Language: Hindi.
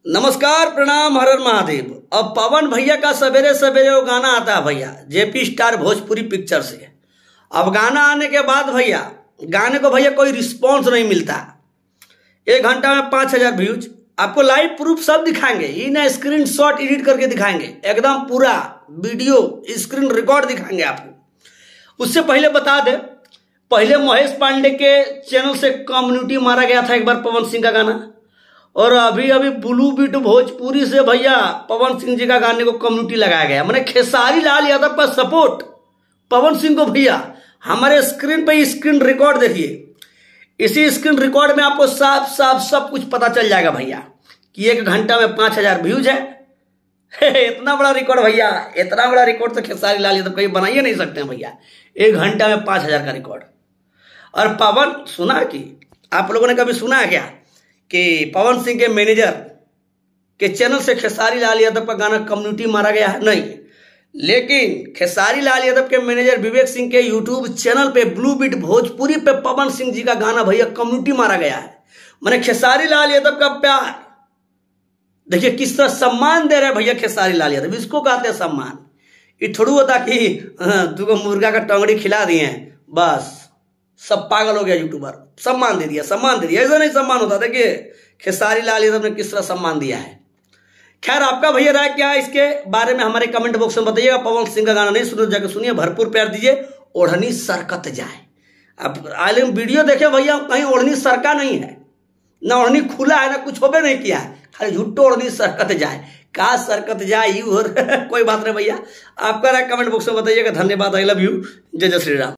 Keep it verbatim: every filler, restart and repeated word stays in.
नमस्कार, प्रणाम, हर हर महादेव। अब पवन भैया का सवेरे सवेरे वो गाना आता है भैया, जेपी स्टार भोजपुरी पिक्चर से। अब गाना आने के बाद भैया गाने को भैया कोई रिस्पॉन्स नहीं मिलता। एक घंटा में पाँच हजार व्यूज आपको लाइव प्रूफ सब दिखाएंगे, इन स्क्रीन शॉट एडिट करके दिखाएंगे, एकदम पूरा वीडियो स्क्रीन रिकॉर्ड दिखाएंगे आपको। उससे पहले बता दें, पहले महेश पांडे के चैनल से कम्युनिटी मारा गया था एक बार पवन सिंह का गाना, और अभी अभी ब्लू बीट भोजपुरी से भैया पवन सिंह जी का गाने को कम्युनिटी लगाया गया। मैंने खेसारी लाल यादव का सपोर्ट पवन सिंह को भैया हमारे स्क्रीन पे स्क्रीन रिकॉर्ड देखिए, इसी स्क्रीन रिकॉर्ड में आपको साफ साफ सब कुछ पता चल जाएगा भैया कि एक घंटा में पांच हजार व्यूज है। इतना बड़ा रिकॉर्ड भैया, इतना बड़ा रिकॉर्ड तो खेसारी लाल यादव कहीं बनाइए नहीं सकते हैं भैया, एक घंटा में पांच हजार का रिकॉर्ड। और पवन सुना कि आप लोगों ने कभी सुना है क्या कि पवन सिंह के मैनेजर के चैनल से खेसारी लाल यादव का गाना कम्युनिटी मारा गया है? नहीं, लेकिन खेसारी लाल यादव के मैनेजर विवेक सिंह के यूट्यूब चैनल पे ब्लू बीट भोजपुरी पे पवन सिंह जी का गाना भैया कम्युनिटी मारा गया है। मैंने खेसारी लाल यादव का प्यार देखिए, किस तरह सम्मान दे रहे हैं भैया खेसारी लाल यादव, इसको कहते हैं सम्मान। ये थोड़ा होता कि तुमको मुर्गा का टंगड़ी खिला दिए बस सब पागल हो गया यूट्यूबर, सम्मान दे दिया, सम्मान दे दिया। ऐसा नहीं सम्मान होता। देखिए खेसारी लाल यादव ने किस तरह सम्मान दिया है। खैर, आपका भैया राय क्या है इसके बारे में हमारे कमेंट बॉक्स में बताइएगा। पवन सिंह का गाना नहीं सुनो, जाकर सुनिए, भरपूर प्यार दीजिए। ओढ़नी सरकत जाए, अब आलिम वीडियो देखे भैया, कहीं ओढ़नी सरका नहीं है, ना ओढ़नी खुला है, ना कुछ होबे नहीं किया है, खाली झुट्टो ओढ़नी सरकत जाए। का सरकत जाए यू और कोई बात नहीं भैया, आपका राय कमेंट बॉक्स में बताइएगा। धन्यवाद, आई लव यू, जय जय श्री राम।